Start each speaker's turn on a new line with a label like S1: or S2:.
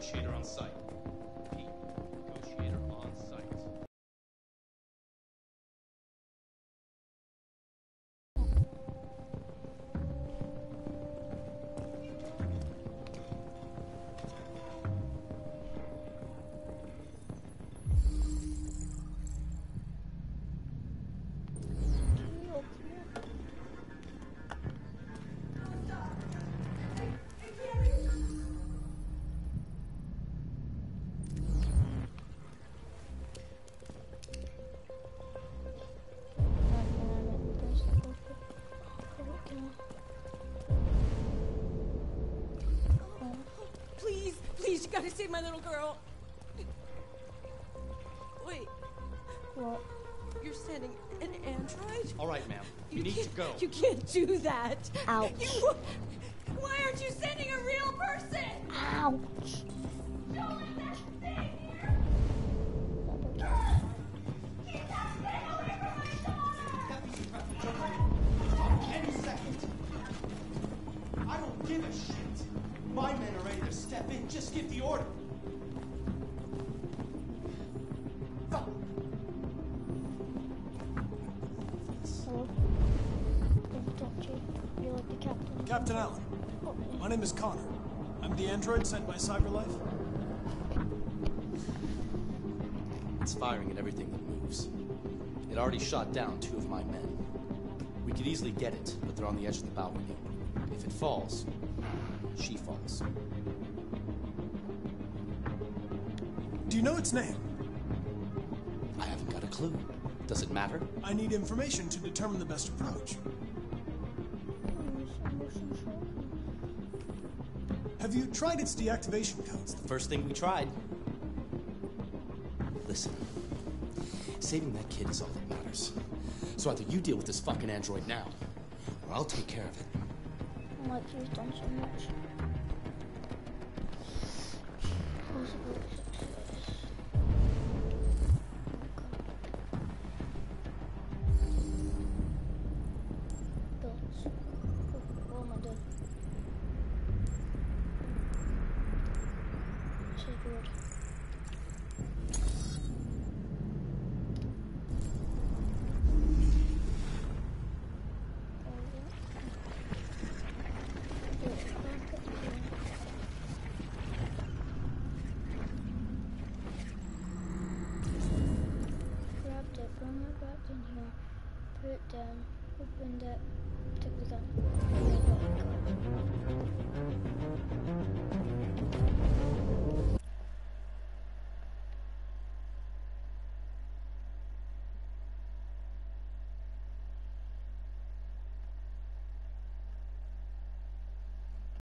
S1: negotiator on site. Pete, negotiator on site.
S2: Please, you gotta save my little girl. Wait.
S3: What?
S2: You're sending an android?
S1: All right, ma'am. You need to go.
S2: You can't do that.
S3: Ouch.
S2: Why aren't you sending a real person?
S3: Ouch.
S2: Joey, that's the thing here. Keep that thing away from my daughter!
S4: Any second. I don't give a shit. My men are ready to step in. Just give the order. Fuck.
S3: Hello? I've talked to you. You're like the captain.
S5: Captain Allen.
S3: Oh, yeah.
S5: My name is Connor. I'm the android sent by CyberLife.
S1: It's firing at everything that moves. It already shot down 2 of my men. We could easily get it, but they're on the edge of the balcony. If it falls, she falls.
S5: Do you know its name?
S1: I haven't got a clue. Does it matter?
S5: I need information to determine the best approach. Have you tried its deactivation codes?
S1: The first thing we tried. Listen, saving that kid is all that matters. So either you deal with this fucking android now, or I'll take care of it.
S3: Like you've done so much. What am I doing? So good. Grabbed it, bring it back in here, put it down, opened it, took the gun.